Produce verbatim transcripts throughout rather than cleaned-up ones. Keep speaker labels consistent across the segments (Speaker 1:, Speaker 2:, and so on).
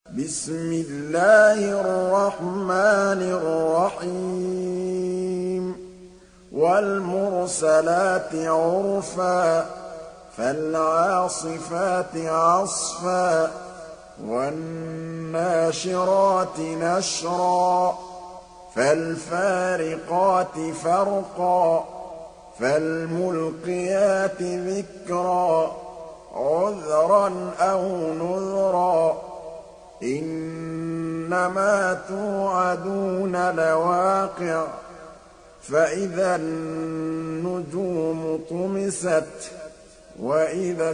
Speaker 1: بسم الله الرحمن الرحيم والمرسلات عرفا فالعاصفات عصفا والناشرات نشرا فالفارقات فرقا فالملقيات ذكرا عذرا أو نذرا إنما توعدون لواقع فإذا النجوم طمست وإذا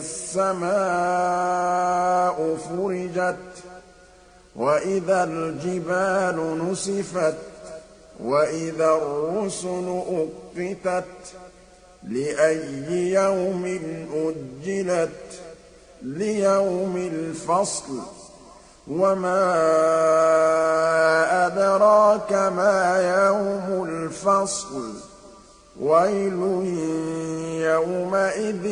Speaker 1: السماء فرجت وإذا الجبال نسفت وإذا الرسل أقتت لأي يوم أجلت ليوم الفصل وما أدراك ما يوم الفصل ويل يومئذ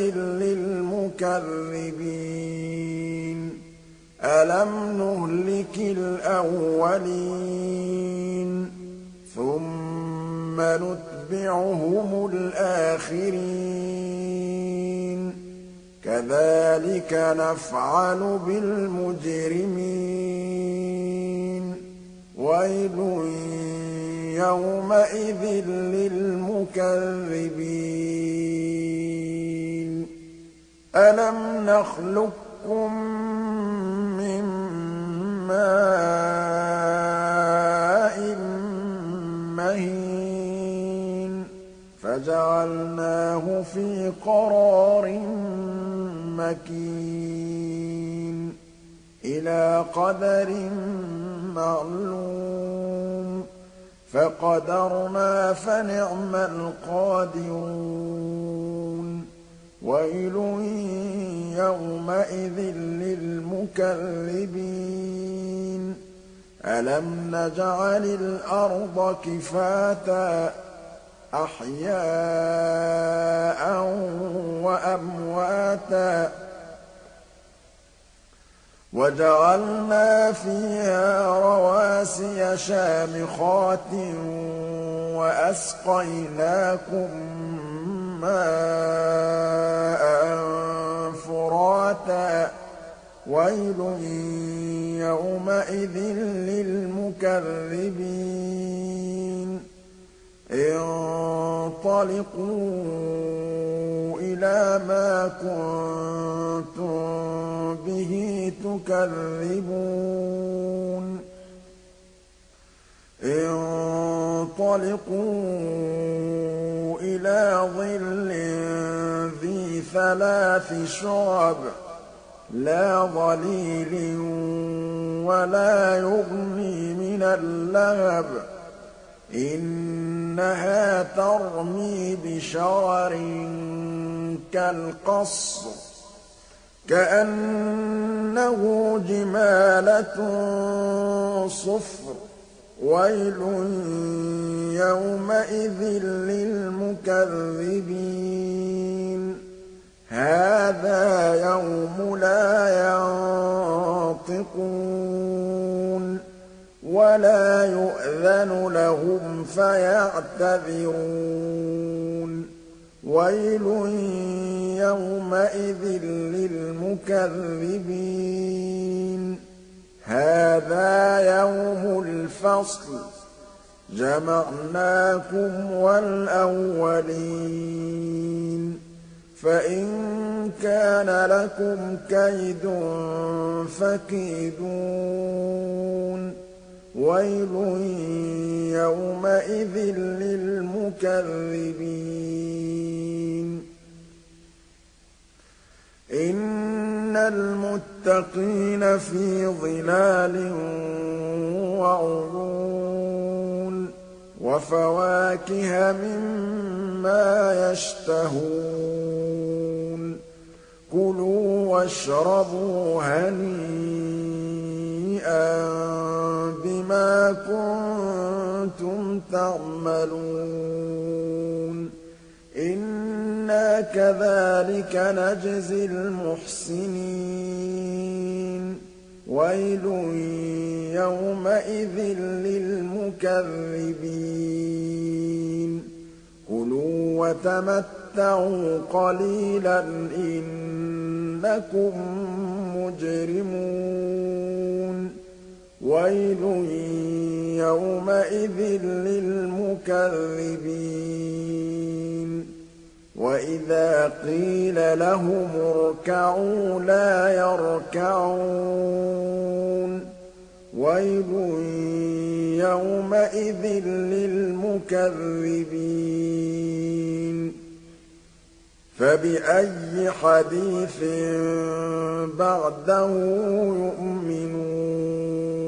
Speaker 1: للمكذبين ألم نهلك الأولين ثم نتبعهم الآخرين كذلك نفعل بالمجرمين ويل يومئذ للمكذبين ألم نخلقكم من ماء مهين فجعلناه في قرار مكين إلى قدر معلوم فقدرنا فنعم القادرون ويل يومئذ للمكذبين ألم نجعل الأرض كفاتا أحياء وأمواتا وجعلنا فيها رواسي شامخات وأسقيناكم ماء فراتا ويل يومئذ للمكذبين انطلقوا إلى ما كنتم به تكذبون انطلقوا إلى ظل ذي ثلاث شعب لا ظليل ولا يغني من اللهب إنها ترمي بشرر كالقصر كأنه جمالة صفر ويل يومئذ للمكذبين هذا يوم لا ينطقون ولا يؤذن لهم فيعتذرون ويل يومئذ للمكذبين هذا يوم الفصل جمعناكم والأولين فإن كان لكم كيد فكيدون ويل يومئذ للمكذبين إن المتقين في ظلال وعيون وفواكه مما يشتهون كلوا واشربوا هنيئا بما كنتم تعملون إنا كذلك نجزي المحسنين ويل يومئذ للمكذبين كلوا وتمتعوا قليلا إنكم مجرمون ويل يومئذ للمكذبين وإذا قيل لهم اركعوا لا يركعون ويل يومئذ للمكذبين فبأي حديث بعده يؤمنون